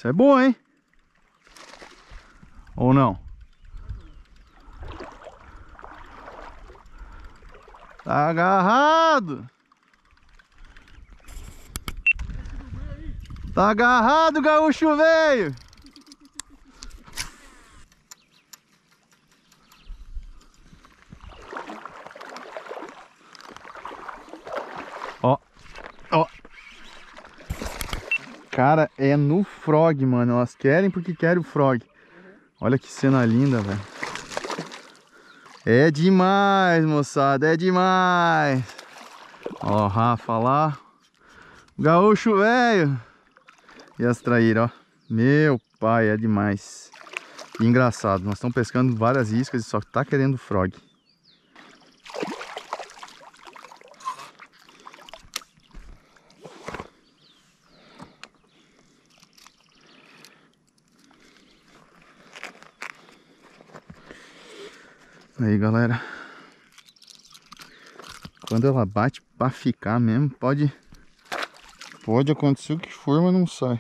Isso é bom, hein? Ou não? Tá agarrado! Tá agarrado, gaúcho velho! Ó, ó. Cara, é no frog, mano. Elas querem porque querem o frog. Olha que cena linda, velho. É demais, moçada, é demais. Ó, Rafa lá. Gaúcho velho. E as traíras, ó. Meu pai, é demais. E engraçado, nós estamos pescando várias iscas e só tá querendo frog. Aí, galera. Quando ela bate pra ficar mesmo, pode acontecer o que for, mas não sai.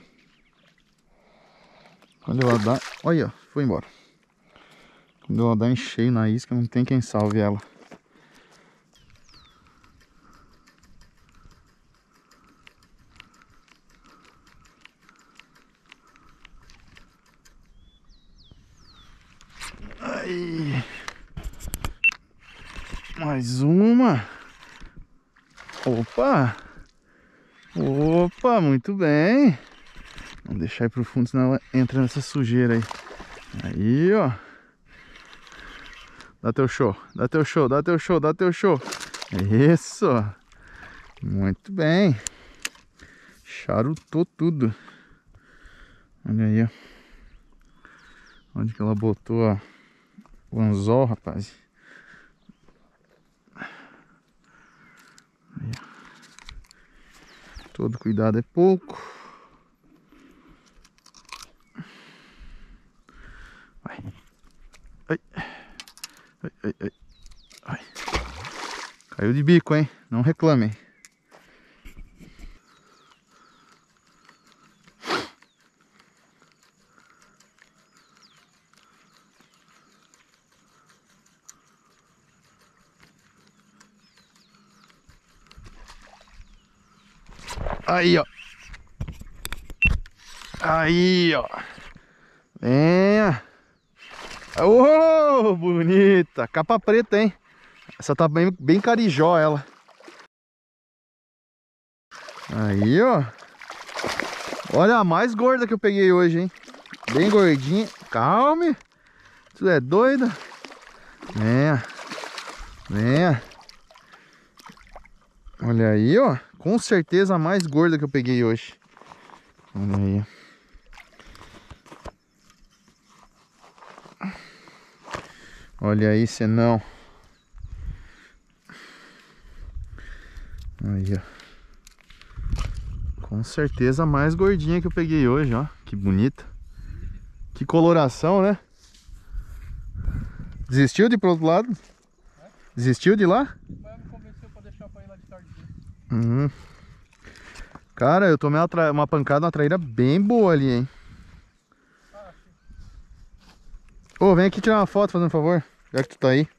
Quando ela dá... Olha, foi embora. Quando ela dá em cheio na isca, não tem quem salve ela. Aí. Mais uma. Opa. Opa, muito bem. Vamos deixar ir pro fundo, senão ela entra nessa sujeira aí. Aí, ó. Dá teu show, dá teu show, dá teu show, dá teu show. Isso. Muito bem. Charutou tudo. Olha aí, ó. Onde que ela botou o anzol, rapaz. Aí, ó. Todo cuidado é pouco. Vai. Ai. Ai, ai, ai. Ai. Caiu de bico, hein? Não reclamem. Aí, ó. Aí, ó. Venha. Oh, bonita. Capa preta, hein? Essa tá bem carijó, ela. Aí, ó. Olha a mais gorda que eu peguei hoje, hein? Bem gordinha. Calme. Tu é doida? Venha. Venha. Olha aí, ó. Com certeza a mais gorda que eu peguei hoje. Olha aí. Olha aí, senão. Aí, ó. Com certeza a mais gordinha que eu peguei hoje, ó. Que bonita. Que coloração, né? Desistiu de ir pro outro lado? Desistiu de ir lá? Ela me convenceu pra deixar pra ir lá de tarde. Cara, eu tomei uma pancada, uma traíra bem boa ali, hein? Ô, vem aqui tirar uma foto, fazendo um favor. Já que tu tá aí.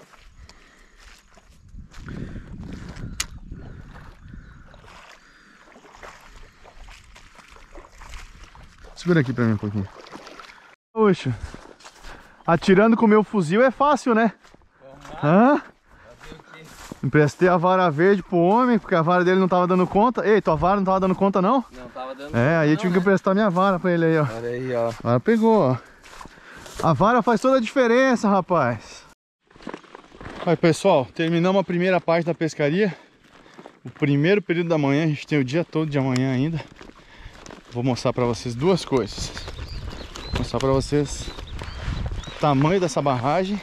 Segura aqui pra mim um pouquinho. Poxa, atirando com o meu fuzil é fácil, né? Hã? Emprestei a vara verde pro homem, porque a vara dele não tava dando conta. Ei, tua vara não tava dando conta, não? Não tava dando conta. É, aí eu tive que emprestar minha vara pra ele aí, ó. Olha aí, ó. A vara pegou, ó. A vara faz toda a diferença, rapaz. Aí, pessoal, terminamos a primeira parte da pescaria. O primeiro período da manhã, a gente tem o dia todo de amanhã ainda. Vou mostrar pra vocês duas coisas. Vou mostrar pra vocês o tamanho dessa barragem.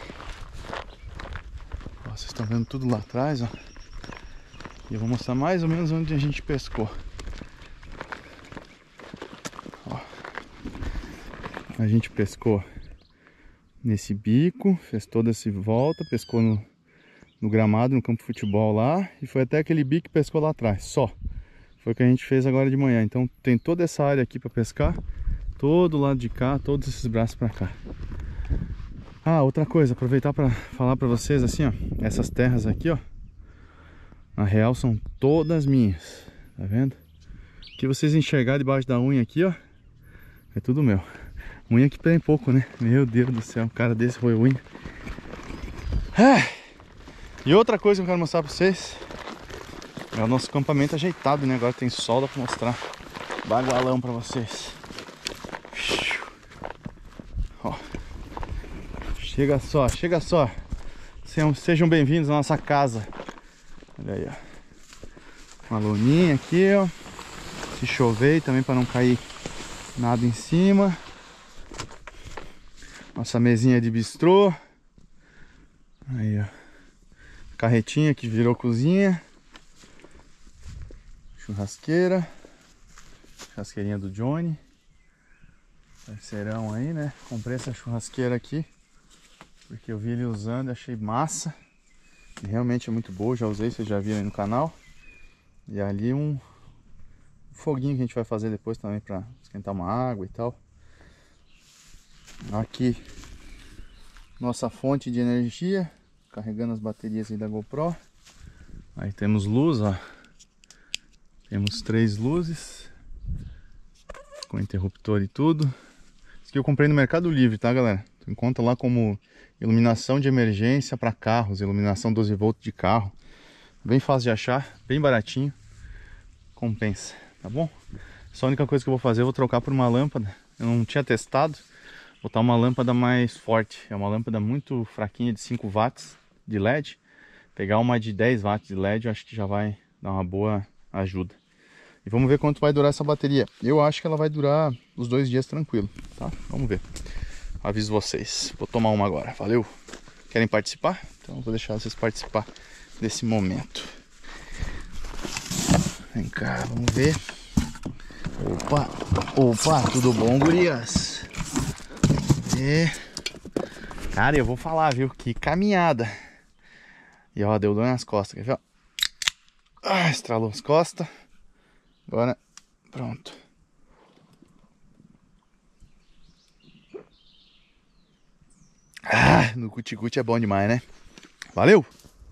Ó, vocês estão vendo tudo lá atrás, ó. E eu vou mostrar mais ou menos onde a gente pescou. Ó. A gente pescou nesse bico, fez toda essa volta, pescou no gramado, no campo de futebol lá, e foi até aquele bico que pescou lá atrás, só. Foi o que a gente fez agora de manhã. Então tem toda essa área aqui para pescar, todo lado de cá, todos esses braços pra cá. Ah, outra coisa, aproveitar pra falar pra vocês assim, ó. Essas terras aqui, ó, na real são todas minhas, tá vendo? O que vocês enxergar debaixo da unha aqui, ó, é tudo meu. Unha que tem pouco, né? Meu Deus do céu, um cara desse foi unha. E outra coisa que eu quero mostrar pra vocês é o nosso acampamento ajeitado, né? Agora tem sol, dá pra mostrar bagualão pra vocês. Ó. Chega só, chega só. Sejam bem-vindos à nossa casa. Olha aí, ó. Uma loninha aqui, ó. Se chover também para não cair nada em cima. Nossa mesinha de bistrô. Aí, ó. Carretinha que virou cozinha. Churrasqueira. Churrasqueirinha do Johnny. Parceirão aí, né? Comprei essa churrasqueira aqui porque eu vi ele usando e achei massa. E realmente é muito boa, já usei, vocês já viram aí no canal. E ali um foguinho que a gente vai fazer depois também para esquentar uma água e tal. Aqui nossa fonte de energia, carregando as baterias aí da GoPro. Aí temos luz, ó. Temos 3 luzes com interruptor e tudo. Isso aqui eu comprei no Mercado Livre, tá, galera? Tu encontra lá como iluminação de emergência para carros, iluminação 12 volts de carro. Bem fácil de achar, bem baratinho. Compensa, tá bom? Só a única coisa que eu vou fazer, eu vou trocar por uma lâmpada. Eu não tinha testado. Botar uma lâmpada mais forte. É uma lâmpada muito fraquinha de 5 watts de LED. Pegar uma de 10 watts de LED, eu acho que já vai dar uma boa ajuda. E vamos ver quanto vai durar essa bateria. Eu acho que ela vai durar os 2 dias tranquilo, tá? Vamos ver. Aviso vocês. Vou tomar uma agora. Valeu! Querem participar? Então eu vou deixar vocês participar desse momento. Vem cá, vamos ver. Opa! Opa! Tudo bom, gurias? Cara, eu vou falar, viu? Que caminhada. E ó, deu dor nas costas, quer ver? Ah, estralou as costas. Agora, pronto. Ah, no cuti-cuti é bom demais, né? Valeu!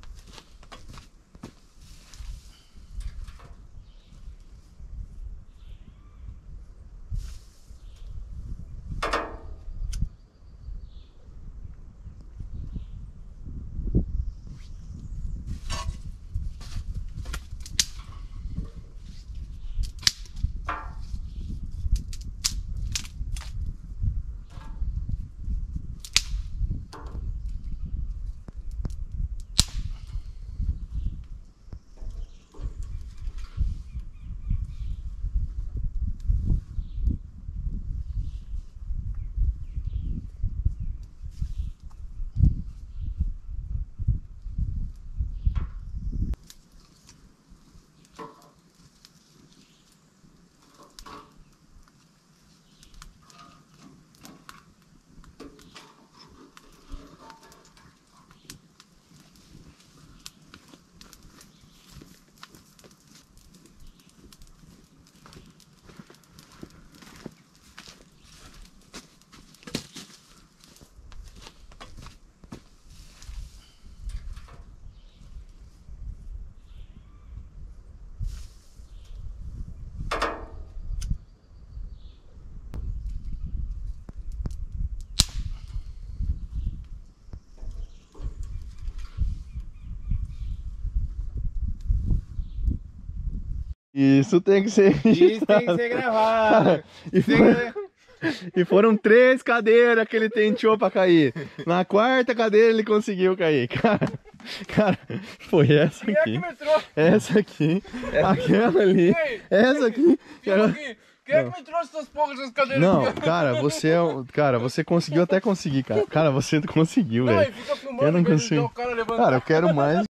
Isso tem que ser Isso tem que ser gravado. E foram 3 cadeiras que ele tentou pra cair. Na 4ª cadeira ele conseguiu cair. Cara, foi essa aqui. Quem é que me trouxe? Essa aqui. Aquela ali. Ei, Essa aqui. Quem é que me trouxe essas porras das cadeiras Não, aqui? cara, você conseguiu até conseguir, cara. Cara, você conseguiu, Não, velho. e fica filmando Eu não em vez de consigo. deixar o cara levantando. Cara, eu quero mais.